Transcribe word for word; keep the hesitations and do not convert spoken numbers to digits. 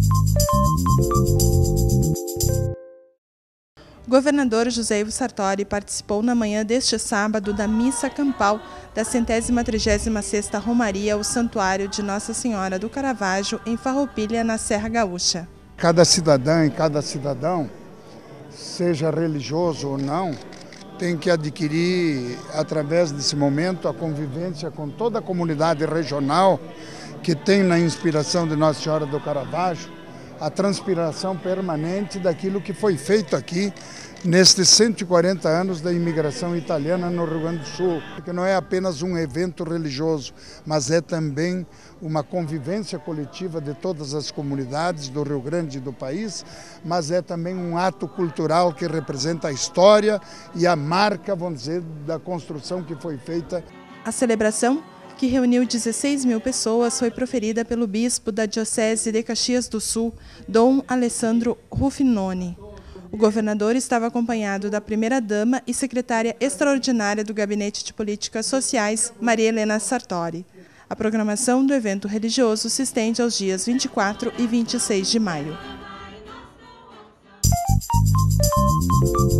O governador José Ivo Sartori participou na manhã deste sábado da missa campal da centésima trigésima sexta Romaria ao Santuário de Nossa Senhora do Caravaggio, em Farroupilha, na Serra Gaúcha. Cada cidadã e cada cidadão, seja religioso ou não, tem que adquirir, através desse momento, a convivência com toda a comunidade regional que tem na inspiração de Nossa Senhora do Caravaggio a transpiração permanente daquilo que foi feito aqui nestes cento e quarenta anos da imigração italiana no Rio Grande do Sul, que não é apenas um evento religioso, mas é também uma convivência coletiva de todas as comunidades do Rio Grande e do país, mas é também um ato cultural que representa a história e a marca, vamos dizer, da construção que foi feita. A celebração, que reuniu dezesseis mil pessoas, foi proferida pelo bispo da Diocese de Caxias do Sul, Dom Alessandro Ruffinoni. O governador estava acompanhado da primeira-dama e secretária extraordinária do Gabinete de Políticas Sociais, Maria Helena Sartori. A programação do evento religioso se estende aos dias vinte e quatro e vinte e seis de maio.